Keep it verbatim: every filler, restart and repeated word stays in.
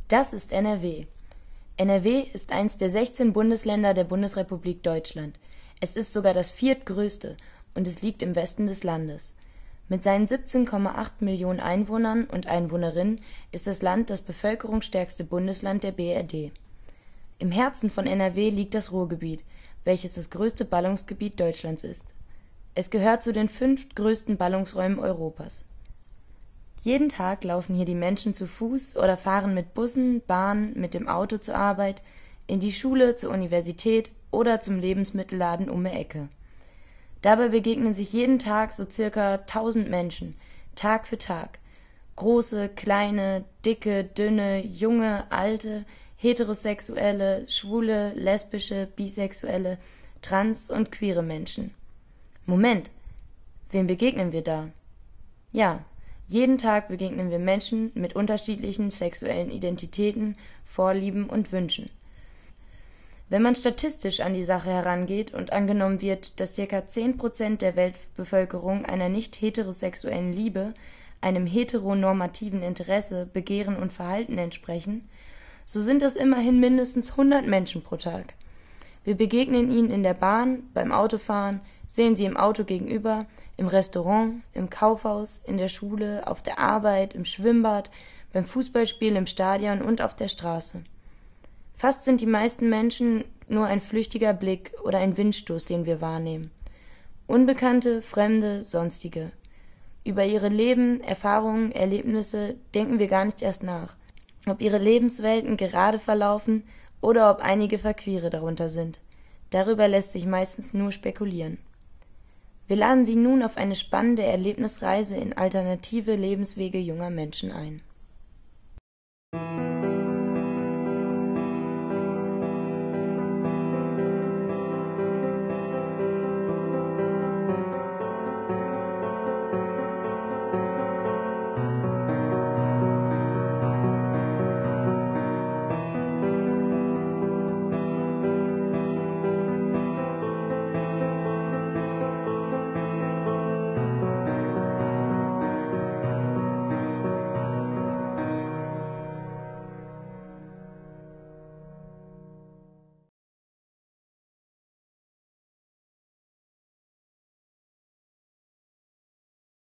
Das ist N R W. N R W ist eins der sechzehn Bundesländer der Bundesrepublik Deutschland. Es ist sogar das viertgrößte und es liegt im Westen des Landes. Mit seinen siebzehn Komma acht Millionen Einwohnern und Einwohnerinnen ist das Land das bevölkerungsstärkste Bundesland der B R D. Im Herzen von N R W liegt das Ruhrgebiet, welches das größte Ballungsgebiet Deutschlands ist. Es gehört zu den fünf größten Ballungsräumen Europas. Jeden Tag laufen hier die Menschen zu Fuß oder fahren mit Bussen, Bahnen, mit dem Auto zur Arbeit, in die Schule, zur Universität oder zum Lebensmittelladen um die Ecke. Dabei begegnen sich jeden Tag so circa tausend Menschen, Tag für Tag. Große, kleine, dicke, dünne, junge, alte, heterosexuelle, schwule, lesbische, bisexuelle, trans- und queere Menschen. Moment, wem begegnen wir da? Ja, jeden Tag begegnen wir Menschen mit unterschiedlichen sexuellen Identitäten, Vorlieben und Wünschen. Wenn man statistisch an die Sache herangeht und angenommen wird, dass ca. zehn Prozent der Weltbevölkerung einer nicht heterosexuellen Liebe, einem heteronormativen Interesse, Begehren und Verhalten entsprechen, so sind das immerhin mindestens hundert Menschen pro Tag. Wir begegnen ihnen in der Bahn, beim Autofahren, sehen sie im Auto gegenüber, im Restaurant, im Kaufhaus, in der Schule, auf der Arbeit, im Schwimmbad, beim Fußballspiel im Stadion und auf der Straße. Fast sind die meisten Menschen nur ein flüchtiger Blick oder ein Windstoß, den wir wahrnehmen. Unbekannte, Fremde, Sonstige. Über ihre Leben, Erfahrungen, Erlebnisse denken wir gar nicht erst nach. Ob ihre Lebenswelten gerade verlaufen oder ob einige Verquere darunter sind. Darüber lässt sich meistens nur spekulieren. Wir laden Sie nun auf eine spannende Erlebnisreise in alternative Lebenswege junger Menschen ein.